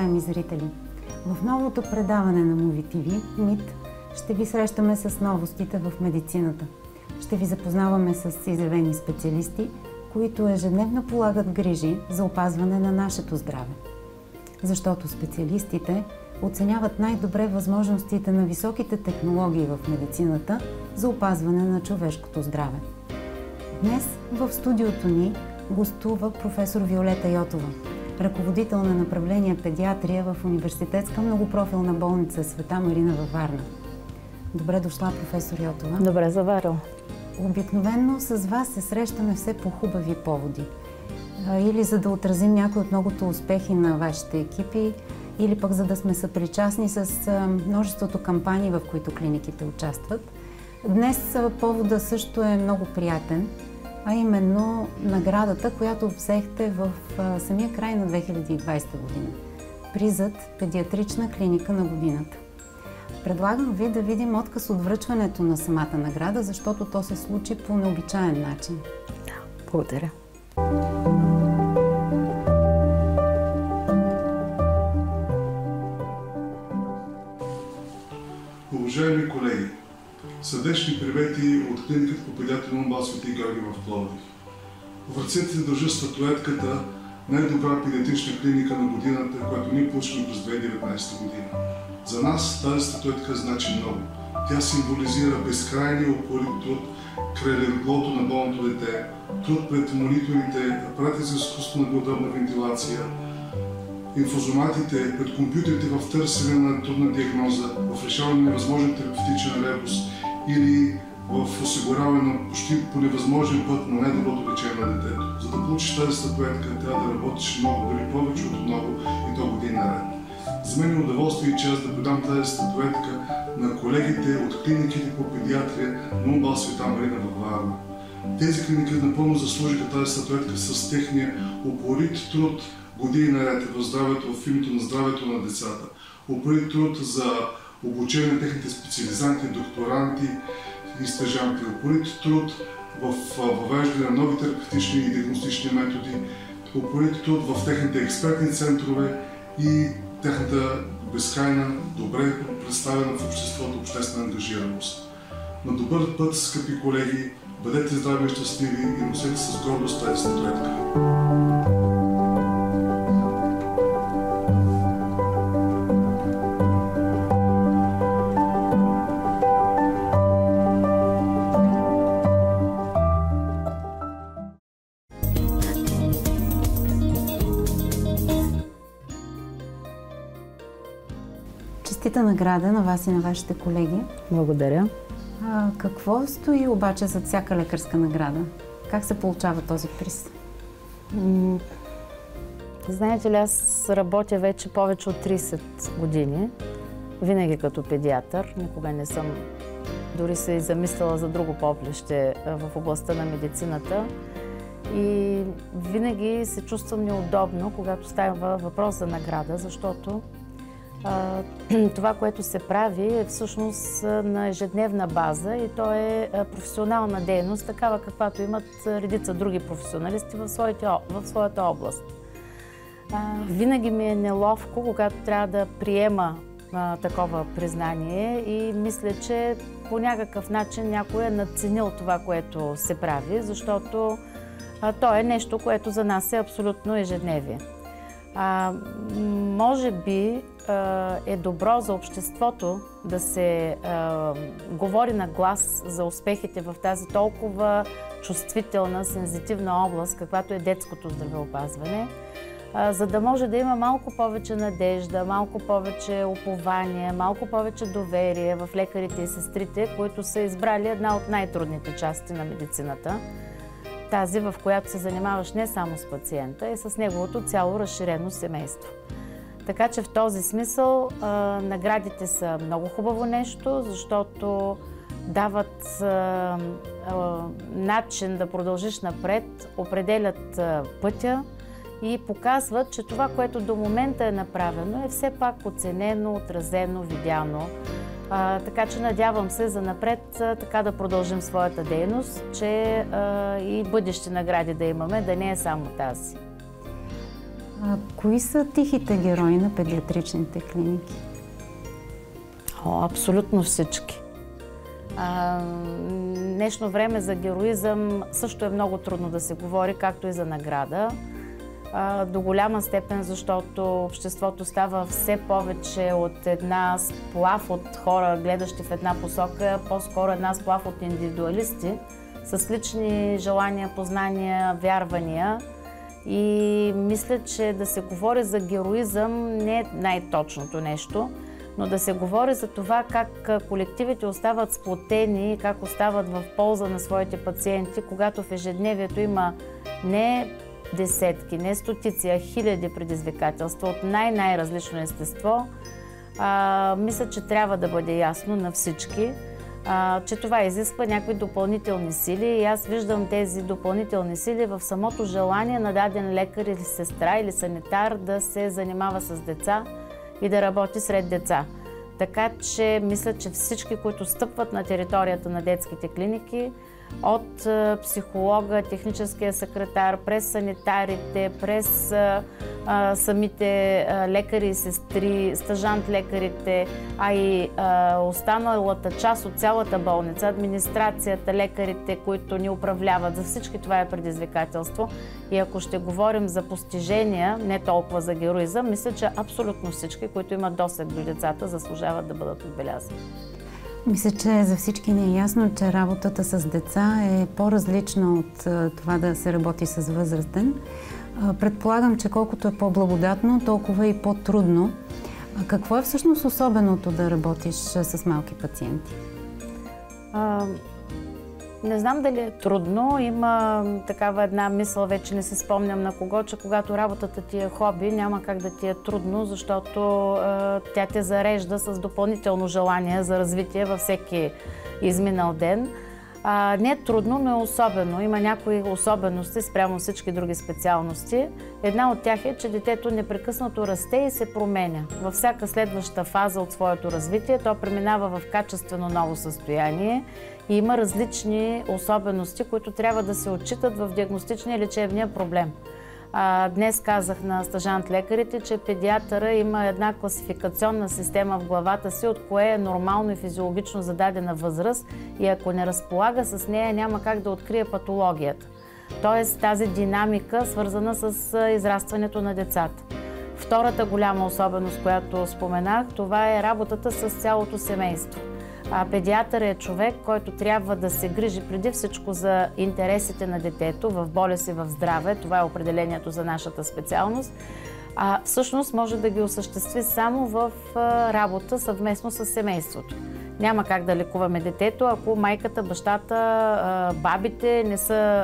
уважаеми зрители! В новото предаване на Movie TV, МИТ, ще ви срещаме с новостите в медицината. Ще ви запознаваме с изявени специалисти, които ежедневно полагат грижи за опазване на нашето здраве. Защото специалистите оценяват най-добре възможностите на високите технологии в медицината за опазване на човешкото здраве. Днес в студиото ни гостува професор Виолета Йотова, ръководител на направление педиатрия в Университетска многопрофилна болница Света Марина във Варна. Добре дошла, професор Йотова. Добре заварил. Обикновено с вас се срещаме все по хубави поводи. Или за да отразим някои от многото успехи на вашите екипи, или пък за да сме съпричастни с множеството кампании, в които клиниките участват. Днес повода също е много приятен, а именно наградата, която взехте в самия край на 2020 година. Призът Педиатрична клиника на годината. Предлагам ви да видим отказ от връчването на самата награда, защото то се случи по необичаен начин. Да, благодаря. Уважаеми колеги, сърдечни привети от клиниката по педиатрия на УМБАЛ Свети Георги в Пловдив. В ръцете си държа статуетката най-добра педиатрична клиника на годината, която ние получихме през 2019 година. За нас тази статуетка значи много. Тя символизира безкрайния упорит труд край леглото на болното дете, труд пред мониторите, апарати за изкуствена белодробна вентилация, инфузоматите, пред компютрите в търсене на трудна диагноза, в решаване на невъзможен терапевтичен ребус или в осигуряване на почти по невъзможен път на най-доброто лечение на детето. За да получиш тази статуетка, трябва да работиш много, дори повече от много и то години наред. За мен е удоволствие и чест да предам тази статуетка на колегите от клиниките по педиатрия на УМБАЛ Света Марина във Варна. Тези клиники напълно заслужиха тази статуетка с техния упорит труд години наред в името на здравето на децата. Упорит труд за обучение на техните специализанти, докторанти и стажанти. Упорит труд в въвеждане на нови терапевтични и диагностични методи. Упорит труд в техните експертни центрове и техната безкрайна, добре представена в обществото обществена ангажираност. На добър път, скъпи колеги, бъдете здрави и щастливи и носете с гордост тази статуетка. Честита награда на вас и на вашите колеги. Благодаря. Какво стои обаче зад всяка лекарска награда? Как се получава този приз? Знаете ли, аз работя вече повече от 30 години, винаги като педиатър. Никога не съм дори се и замисляла за друго поприще в областта на медицината. И винаги се чувствам неудобно, когато става въпрос за награда, защото това, което се прави, е всъщност на ежедневна база и то е професионална дейност, такава каквато имат редица други професионалисти в своята област. Винаги ми е неловко, когато трябва да приема такова признание и мисля, че по някакъв начин някой е надценил това, което се прави, защото то е нещо, което за нас е абсолютно ежедневие. Може би е добро за обществото да се говори на глас за успехите в тази толкова чувствителна, сензитивна област, каквато е детското здравеопазване, за да може да има малко повече надежда, малко повече упование, малко повече доверие в лекарите и сестрите, които са избрали една от най-трудните части на медицината. Тази, в която се занимаваш не само с пациента, и с неговото цяло разширено семейство. Така че в този смисъл наградите са много хубаво нещо, защото дават начин да продължиш напред, определят пътя и показват, че това, което до момента е направено, е все пак оценено, отразено, видяно. Така че надявам се за напред така да продължим своята дейност, че и бъдещи награди да имаме, да не е само тази. Кои са тихите герои на педиатричните клиники? Абсолютно всички. Днешно време за героизъм също е много трудно да се говори, както и за награда. До голяма степен, защото обществото става все повече от една сплав от хора, гледащи в една посока, по-скоро една сплав от индивидуалисти, с лични желания, познания, вярвания. И мисля, че да се говори за героизъм не е най-точното нещо, но да се говори за това как колективите остават сплотени, как остават в полза на своите пациенти, когато в ежедневието има не десетки, не стотици, а хиляди предизвикателства от най-различно естество. Мисля, че трябва да бъде ясно на всички, че това изисква някакви допълнителни сили и аз виждам тези допълнителни сили в самото желание на даден лекар или сестра или санитар да се занимава с деца и да работи сред деца. Така че мисля, че всички, които стъпват на територията на детските клиники, от психолога, техническия секретар, през санитарите, през самите лекари и сестри, стажант-лекарите, а и останалата част от цялата болница, администрацията, лекарите, които ни управляват. За всички това е предизвикателство. И ако ще говорим за постижения, не толкова за героизъм, мисля, че абсолютно всички, които имат досег до децата, заслужават да бъдат отбелязани. Мисля, че за всички ни е ясно, че работата с деца е по-различна от това да се работи с възрастен. Предполагам, че колкото е по-благодатно, толкова и по-трудно. Какво е всъщност особеното да работиш с малки пациенти? Не знам дали е трудно. Има такава една мисъл, вече не се спомням на кого, че когато работата ти е хоби, няма как да ти е трудно, защото тя те зарежда с допълнително желание за развитие във всеки изминал ден. Не е трудно, но е особено. Има някои особености спрямо всички други специалности. Една от тях е, че детето непрекъснато расте и се променя. Във всяка следваща фаза от своето развитие то преминава в качествено ново състояние и има различни особености, които трябва да се отчитат в диагностичния и лечебния проблем. Днес казах на стажант-лекарите, че педиатъра има една класификационна система в главата си, от кое е нормално и физиологично за дадена възраст и ако не разполага с нея, няма как да открие патологията. Тоест тази динамика, свързана с израстването на децата. Втората голяма особеност, която споменах, това е работата с цялото семейство. Педиатър е човек, който трябва да се грижи преди всичко за интересите на детето в болест и в здраве. Това е определението за нашата специалност. Всъщност може да ги осъществи само в работа съвместно с семейството. Няма как да лекуваме детето, ако майката, бащата, бабите не са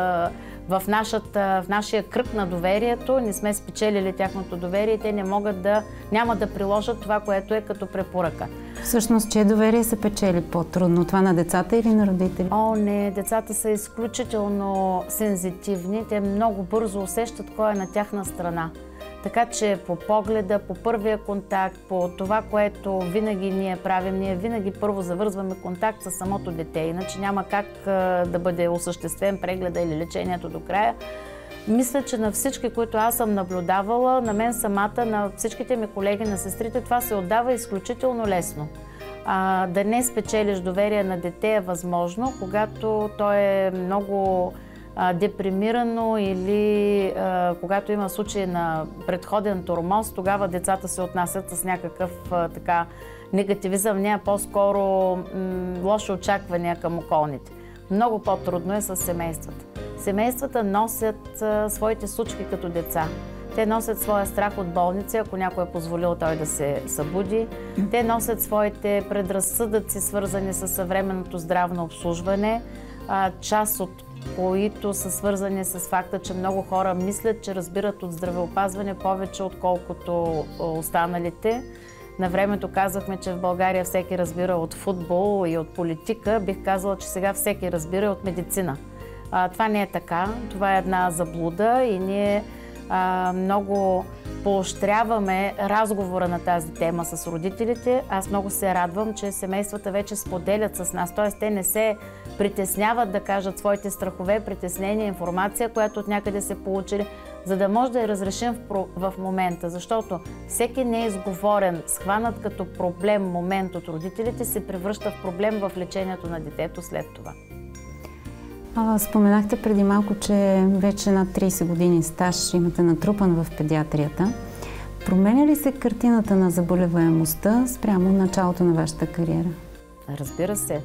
в нашия кръг на доверието, не сме спечелили тяхното доверие и те няма да приложат това, което е като препоръка. Всъщност, чие доверие се печели по-трудно? Това на децата или на родители? Не, децата са изключително сензитивни. Те много бързо усещат кой е на тяхна страна. Така че по погледа, по първия контакт, по това, което винаги ние правим, ние винаги първо завързваме контакт с самото дете, иначе няма как да бъде осъществен прегледа или лечението до края. Мисля, че на всички, които аз съм наблюдавала, на мен самата, на всичките ми колеги, на сестрите, това се отдава изключително лесно. Да не спечелиш доверие на дете е възможно, когато то е много депримирано или когато има случай на предходен тормоз, тогава децата се отнасят с някакъв негативизъм, не, по-скоро лоши очаквания към околните. Много по-трудно е с семействата. Семействата носят своите случки като деца. Те носят своя страх от болница, ако някой е позволил той да се събуди. Те носят своите предразсъдъци, свързани с съвременното здравно обслужване, част от които са свързани с факта, че много хора мислят, че разбират от здравеопазване повече, отколкото останалите. На времето казахме, че в България всеки разбира от футбол и от политика. Бих казала, че сега всеки разбира от медицина. Това не е така. Това е една заблуда и ние много поощряваме разговора на тази тема с родителите. Аз много се радвам, че семействата вече споделят с нас. Т.е. те не се притесняват да кажат своите страхове, притеснения, информация, която от някъде се получили, за да може да я разрешим в момента, защото всеки неизговорен, схванат като проблем момент от родителите, се превръща в проблем в лечението на детето след това. Споменахте преди малко, че вече над 30 години стаж имате натрупан в педиатрията. Променя ли се картината на заболеваемостта спрямо началото на вашата кариера? Разбира се.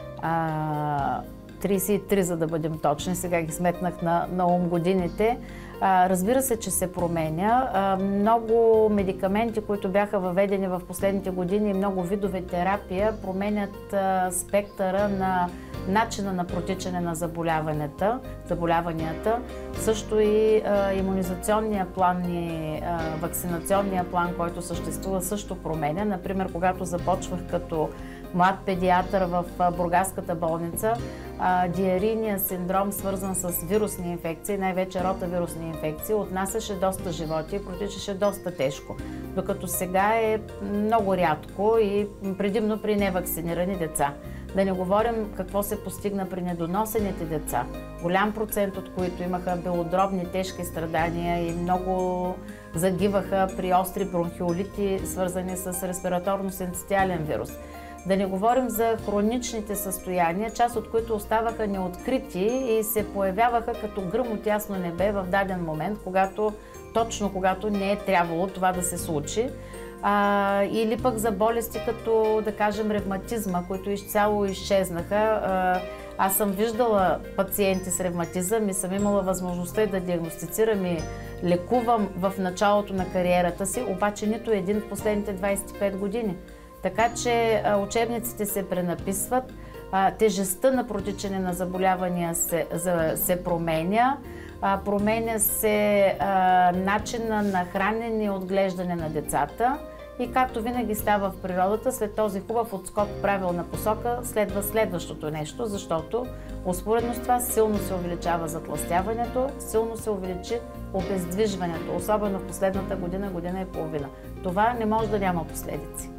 33, за да бъдем точни, сега ги сметнах на ум годините. Разбира се, че се променя. Много медикаменти, които бяха въведени в последните години, много видове терапия променят спектъра на начина на протичане на заболяванията. Също и имунизационния план и вакцинационния план, който съществува, също променя. Например, когато започвах като млад педиатър в Бургаската болница, диарийният синдром, свързан с вирусни инфекции, най-вече ротавирусни инфекции, отнасяше доста животи и протичаше доста тежко. Докато сега е много рядко и предимно при невакцинирани деца. Да не говорим какво се постигна при недоносените деца. Голям процент от които имаха белодробни тежки страдания и много загиваха при остри бронхиолити, свързани с респираторно-синцитиален вирус. Да не говорим за хроничните състояния, част от които оставаха неоткрити и се появяваха като гръм от ясно небе в даден момент, точно когато не е трябвало това да се случи. Или пък за болести като, да кажем, ревматизма, които изцяло изчезнаха. Аз съм виждала пациенти с ревматизъм и съм имала възможността да диагностицирам и лекувам в началото на кариерата си, обаче нито един в последните 25 години. Така че учебниците се пренаписват, тежестта на протичане на заболявания се променя, променя се начина на хранене и отглеждане на децата и както винаги става в природата, след този хубав отскок в правилна посока следва следващото нещо, защото успоредно с това силно се увеличава затлъстяването, силно се увеличи обездвижването, особено в последната година, година и половина. Това не може да няма последици.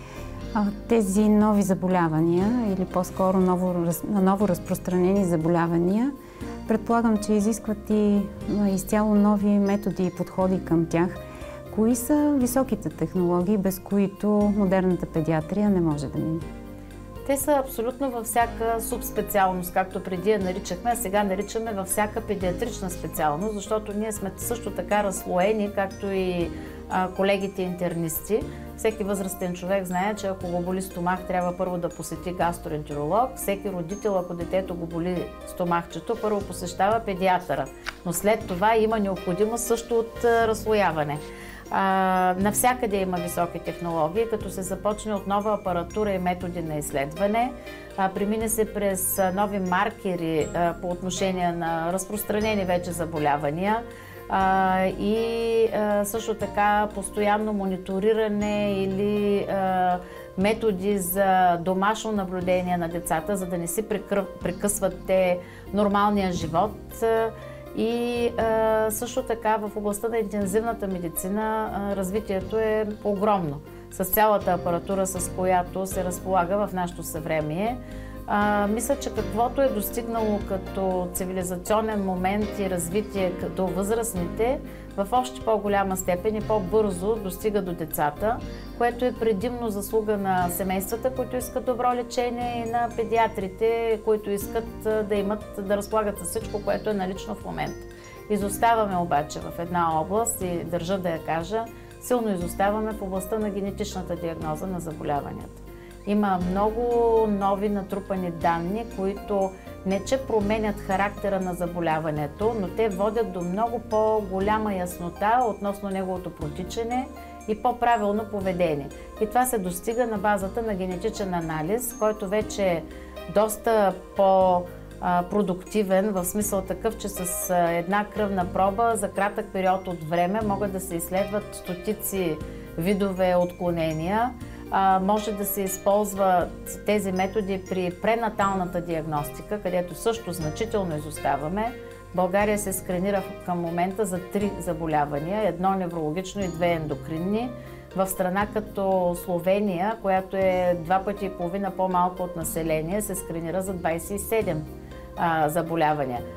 Тези нови заболявания или по-скоро ново разпространени заболявания, предполагам, че изискват и изцяло нови методи и подходи към тях. Кои са високите технологии, без които модерната педиатрия не може да мине? Те са абсолютно във всяка субспециалност, както преди я наричахме, а сега наричаме във всяка педиатрична специалност, защото ние сме също така разслоени, както и колегите интернисти. Всеки възрастен човек знае, че ако го боли стомах, трябва първо да посети гастроентеролог. Всеки родител, ако детето го боли стомахчето, първо посещава педиатъра. Но след това има необходимост също от разслояване. Навсякъде има високи технологии, като се започне от нова апаратура и методи на изследване. Премине се през нови маркери по отношение на разпространени вече заболявания. И също така постоянно мониториране или методи за домашно наблюдение на децата, за да не си прекъсват те нормалния живот. И също така в областта на интензивната медицина развитието е огромно, с цялата апаратура, с която се разполага в нашето съвремие. Мисля, че каквото е достигнало като цивилизационен момент и развитие до възрастните, в още по-голяма степен и по-бързо достига до децата, което е предимно заслуга на семействата, които искат добро лечение, и на педиатрите, които искат да разполагат с всичко, което е налично в момента. Изоставаме обаче в една област и държа да я кажа, силно изоставаме в областта на генетичната диагноза на заболяванията. Има много нови натрупани данни, които не че променят характера на заболяването, но те водят до много по-голяма яснота относно неговото протичане и по-правилно поведение. И това се достига на базата на генетичен анализ, който вече е доста по-продуктивен, в смисъл такъв, че с една кръвна проба за кратък период от време могат да се изследват стотици видове отклонения. Може да се използват тези методи при пренаталната диагностика, където също значително изоставаме. България се скринира към момента за 3 заболявания, едно неврологично и 2 ендокринни. В страна като Словения, която е 2,5 пъти по-малко от население, се скринира за 27. заболявания.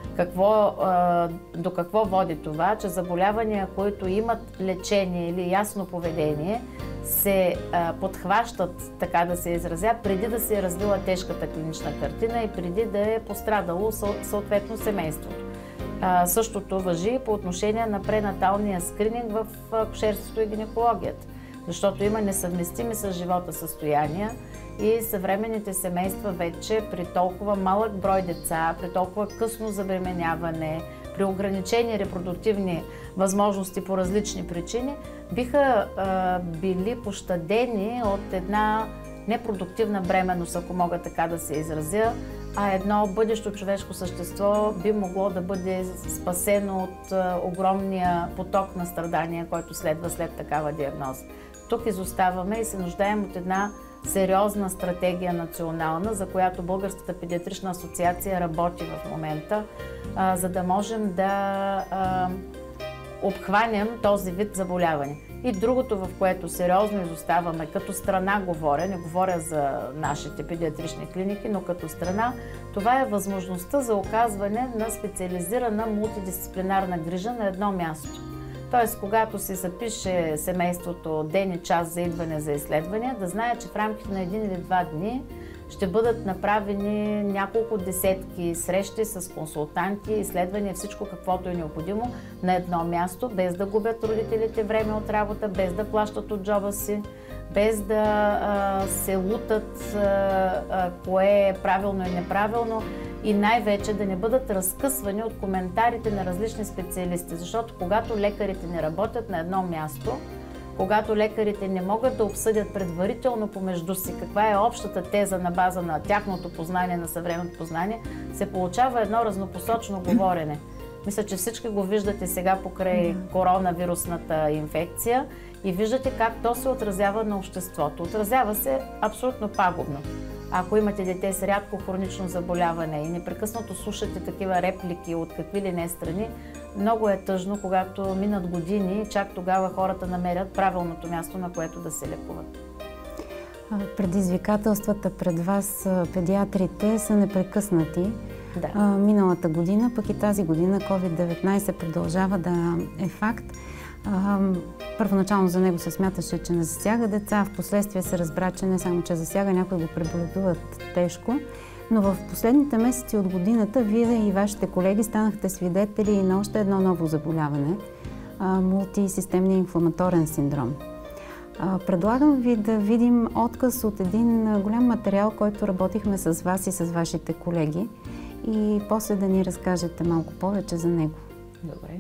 До какво води това? Че заболявания, които имат лечение или ясно поведение, се подхващат, така да се изразя, преди да се е развила тежката клинична картина и преди да е пострадало съответно семейството. Същото важи по отношение на пренаталния скрининг в акушерството и гинекологията, защото има несъвместими с живота състояния и съвременните семейства вече при толкова малък брой деца, при толкова късно забременяване, при ограничени репродуктивни възможности по различни причини, биха били пощадени от една непродуктивна бременност, ако мога така да се изразя, а едно бъдещо човешко същество би могло да бъде спасено от огромния поток на страдания, който следва след такава диагноза. Тук изоставаме и се нуждаем от една сериозна стратегия национална, за която Българската педиатрична асоциация работи в момента, за да можем да обхванем този вид заболяване. И другото, в което сериозно изоставаме, като страна говоря, не говоря за нашите педиатрични клиники, но като страна, това е възможността за оказване на специализирана мултидисциплинарна грижа на едно място. Тоест, когато се запише семейството ден и час за идване за изследвания, да знае, че в рамките на 1 или 2 дни ще бъдат направени няколко десетки срещи с консултанти, изследвания, всичко каквото е необходимо на едно място, без да губят родителите време от работа, без да плащат от джоба си, без да се лутат кое е правилно и неправилно и най-вече да не бъдат разкъсвани от коментарите на различни специалисти, защото когато лекарите не работят на едно място, когато лекарите не могат да обсъдят предварително помежду си каква е общата теза на база на тяхното познание, на съвременното познание, се получава едно разнопосочно говорене. Мисля, че всички го виждате сега покрай коронавирусната инфекция и виждате как то се отразява на обществото. Отразява се абсолютно пагубно. Ако имате дете с рядко хронично заболяване и непрекъснато слушате такива реплики от какви ли не страни, много е тъжно, когато минат години и чак тогава хората намерят правилното място, на което да се лекуват. Предизвикателствата пред вас, педиатрите, са непрекъснати. Да. Миналата година, пък и тази година COVID-19 продължава да е факт. Първоначално за него се смяташе, че не засяга деца, в последствие се разбра, че не само, че засяга, някои го преболедуват тежко. Но в последните месеци от годината вие и вашите колеги станахте свидетели на още едно ново заболяване – мултисистемния инфламаторен синдром. Предлагам ви да видим отказ от един голям материал, който работихме с вас и с вашите колеги, и после да ни разкажете малко повече за него. Добре.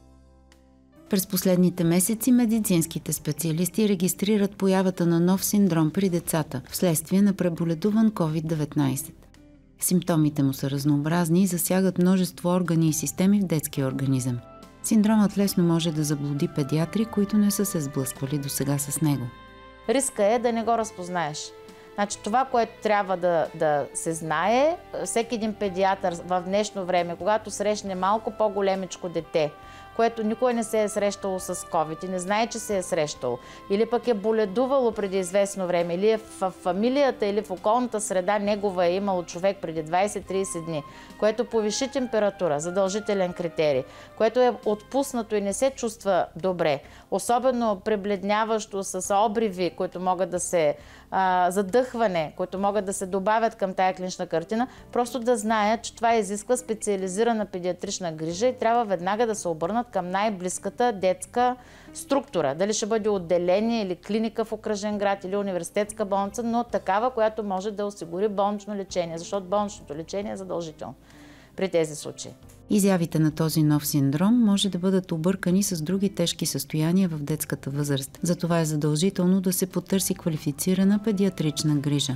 През последните месеци медицинските специалисти регистрират появата на нов синдром при децата вследствие на преболедуван COVID-19. Симптомите му са разнообразни и засягат множество органи и системи в детския организъм. Синдромът лесно може да заблуди педиатри, които не са се сблъсквали досега с него. Риска е да не го разпознаеш. Значи, това, което трябва да се знае, всеки един педиатър в днешно време, когато срещне малко по-големичко дете, което никой не се е срещало с COVID и не знае, че се е срещало, или пък е боледувало преди известно време, или е в фамилията или в околната среда негова е имало човек преди 20-30 дни, което повиши температура, задължителен критерий, което е отпуснато и не се чувства добре, особено пребледняващо с обриви, които могат да се задъхване, които могат да се добавят към тая клинична картина, просто да знаят, че това изисква специализирана педиатрична грижа и трябва веднага да се обърнат към най-близката детска структура. Дали ще бъде отделение или клиника в окръжен град или университетска болница, но такава, която може да осигури болнично лечение, защото болничното лечение е задължително при тези случаи. Изявите на този нов синдром може да бъдат объркани с други тежки състояния в детската възраст. Затова е задължително да се потърси квалифицирана педиатрична грижа.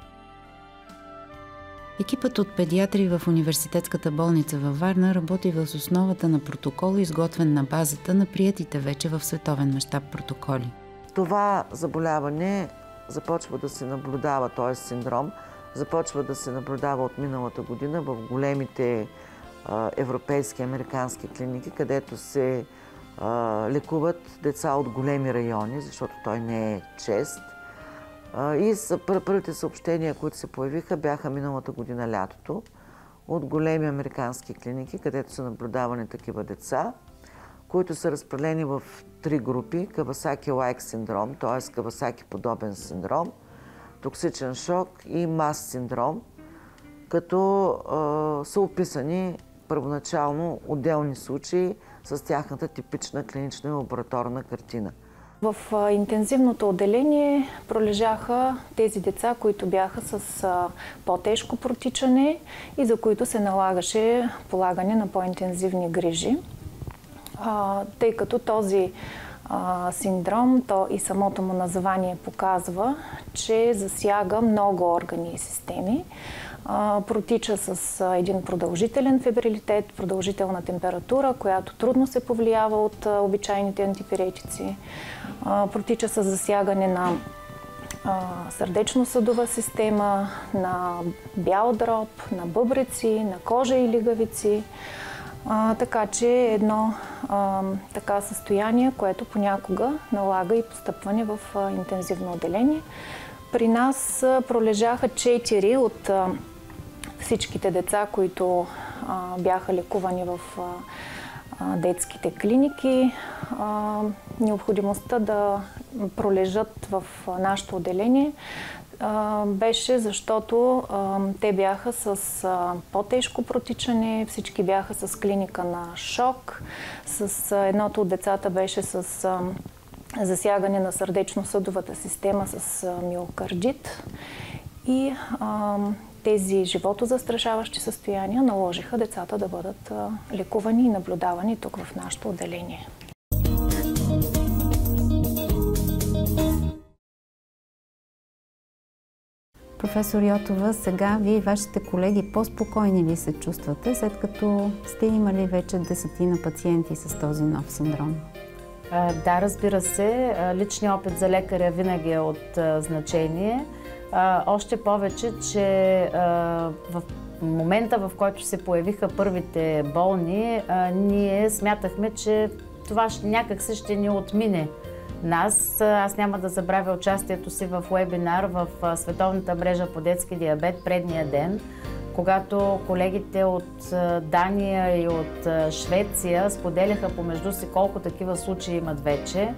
Екипът от педиатри в Университетската болница във Варна работи въз основата на протокол, изготвен на базата на приетите вече в световен мащаб протоколи. Това заболяване започва да се наблюдава, т.е. синдром, започва да се наблюдава от миналата година в големите европейски, американски клиники, където се лекуват деца от големи райони, защото той не е чест. И първите съобщения, които се появиха, бяха миналата година лятото от големи американски клиники, където са наблюдавани такива деца, които са разпределени в 3 групи. Кавасаки-лайк синдром, т.е. Кавасаки-подобен синдром, токсичен шок и МАС синдром, като са описани първоначално отделни случаи с тяхната типична клинична и лабораторна картина. В интензивното отделение пролежаха тези деца, които бяха с по-тежко протичане и за които се налагаше полагане на по-интензивни грижи. Тъй като този синдром, то и самото му название показва, че засяга много органи и системи. Протича с един продължителен фебрилитет, продължителна температура, която трудно се повлиява от обичайните антипиретици. Протича с засягане на сърдечно-съдова система, на бял дроб, на бъбреци, на кожа и лигавици. Така че едно така състояние, което понякога налага и постъпване в интензивно отделение. При нас пролежаха 4 от всичките деца, които бяха лекувани в детските клиники. Необходимостта да пролежат в нашето отделение беше защото те бяха с по-тежко протичане, всички бяха с клиника на шок. С едното от децата беше с засягане на сърдечно-съдовата система с миокардит и тези животозастрашаващи състояния наложиха децата да бъдат лекувани и наблюдавани тук в нашето отделение. Професор Йотова, сега вие и вашите колеги по-спокойни ли се чувствате, след като сте имали вече 10 пациенти с този нов синдром? Да, разбира се. Личният опит за лекаря винаги е от значение. Още повече, че в момента, в който се появиха първите болни, ние смятахме, че това някак си ще ни отмине нас. Аз няма да забравя участието си в уебинар в Световната мрежа по детски диабет предния ден, когато колегите от Дания и от Швеция споделяха помежду си колко такива случаи имат вече.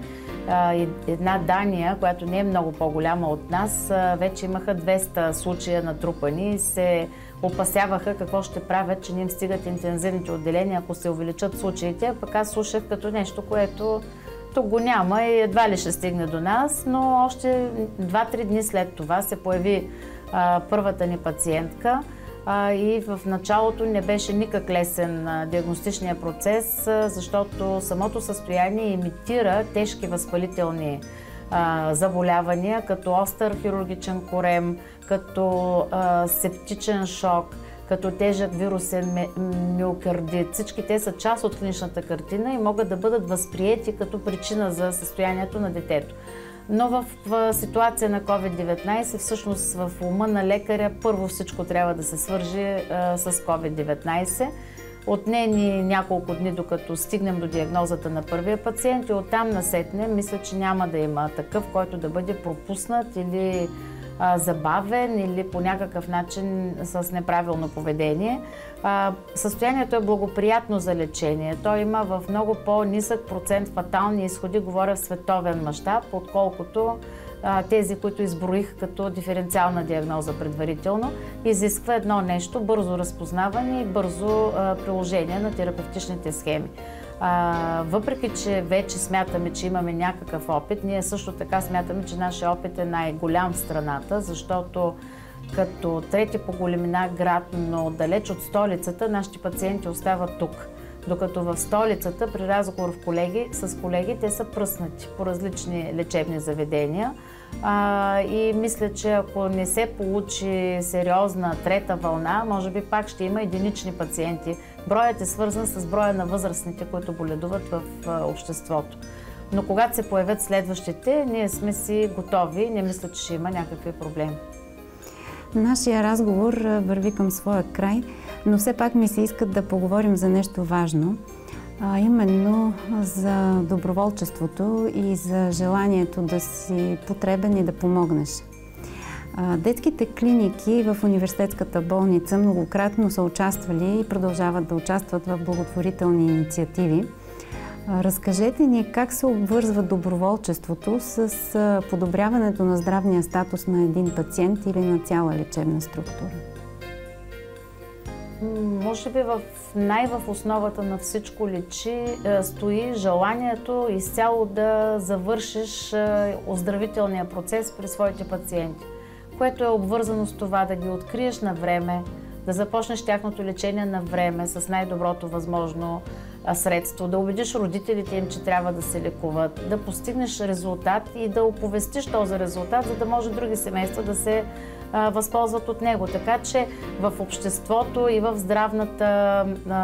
Една Дания, която не е много по-голяма от нас, вече имаха 200 случая натрупани и се опасяваха какво ще правят, че не им стигат интензивните отделения, ако се увеличат случаите. А пък аз слушах като нещо, което тук го няма и едва ли ще стигне до нас, но още 2-3 дни след това се появи първата ни пациентка и в началото не беше никак лесен диагностичния процес, защото самото състояние имитира тежки възпалителни заболявания, като остър хирургичен корем, като септичен шок, като тежък вирусен миокардит. Всички те са част от клиничната картина и могат да бъдат възприети като причина за състоянието на детето. Но в ситуация на COVID-19, всъщност в ума на лекаря, първо всичко трябва да се свържи с COVID-19. Отне ни няколко дни, докато стигнем до диагнозата на първия пациент и оттам насетне, мисля, че няма да има такъв, който да бъде пропуснат или забавен или по някакъв начин с неправилно поведение. Състоянието е благоприятно за лечение. Той има в много по-нисък процент фатални изходи, говоря в световен мащаб, отколкото тези, които изброих като диференциална диагноза предварително. Изисква едно нещо – бързо разпознаване и бързо приложение на терапевтичните схеми. Въпреки че вече смятаме, че имаме някакъв опит, ние също така смятаме, че нашия опит е най-голям в страната, защото като трети по големина град, но далеч от столицата, нашите пациенти остават тук. Докато в столицата, при разговор с колеги, те са пръснати по различни лечебни заведения. И мисля, че ако не се получи сериозна трета вълна, може би пак ще има единични пациенти. Броят е свързан с броя на възрастните, които боледуват в обществото. Но когато се появят следващите, ние сме си готови. Не мисля, че ще има някакви проблеми. Нашия разговор върви към своя край, но все пак ми се иска да поговорим за нещо важно, именно за доброволчеството и за желанието да си потребен и да помогнеш. Детските клиники в университетската болница многократно са участвали и продължават да участват в благотворителни инициативи. Разкажете ни как се обвързва доброволчеството с подобряването на здравния статус на един пациент или на цяла лечебна структура? Може би в основата на всичко стои желанието изцяло да завършиш оздравителния процес при своите пациенти, което е обвързано с това да ги откриеш на време, да започнеш тяхното лечение на време с най-доброто възможно средство, да убедиш родителите им, че трябва да се лекуват, да постигнеш резултат и да оповестиш този резултат, за да може други семейства да се възползват от него. Така че в обществото и в здравната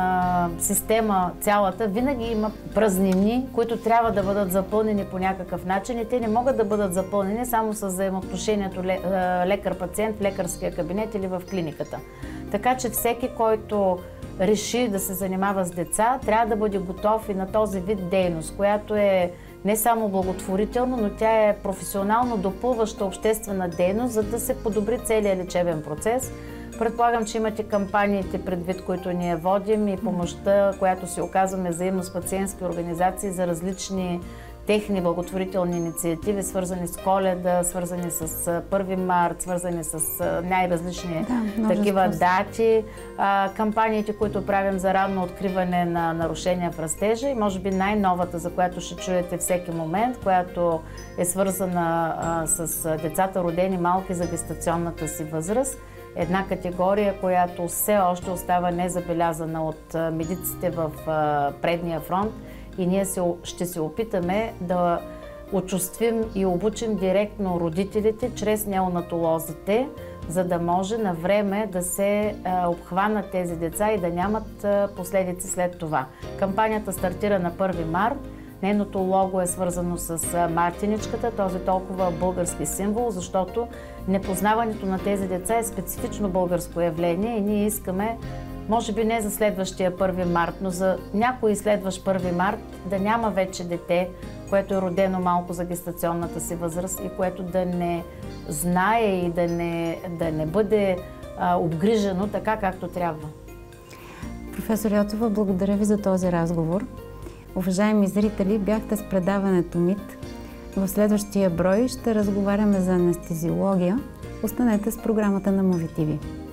система цялата винаги има празнини, които трябва да бъдат запълнени по някакъв начин и те не могат да бъдат запълнени само с взаимоотношението лекар-пациент в лекарския кабинет или в клиниката. Така че всеки, който реши да се занимава с деца, трябва да бъде готов и на този вид дейност, която е не само благотворително, но тя е професионално допълваща обществена дейност, за да се подобри целият лечебен процес. Предполагам, че имате кампаниите предвид, които ние водим и помощта, която си оказваме взаимно с пациентски организации за различни техни благотворителни инициативи, свързани с Коледа, свързани с 1 март, свързани с най-различни такива дати. Кампаниите, които правим за ранно откриване на нарушения в растежа и може би най-новата, за която ще чуете всеки момент, която е свързана с децата родени малки за гестационната си възраст. Една категория, която все още остава незабелязана от медиците в предния фронт. И ние ще се опитаме да очувствим и обучим директно родителите чрез неонатолозите, за да може на време да се обхванат тези деца и да нямат последици след това. Кампанията стартира на 1 март. Нейното лого е свързано с мартиничката, този толкова български символ, защото непознаването на тези деца е специфично българско явление и ние искаме, може би не за следващия 1 март, но за някой следващ 1 март да няма вече дете, което е родено малко за гестационната си възраст и което да не знае и да не бъде обгрижено така, както трябва. Професор Йотова, благодаря ви за този разговор. Уважаеми зрители, бяхте с предаването МИТ. В следващия брой ще разговаряме за анестезиология. Останете с програмата на Мови ТВ.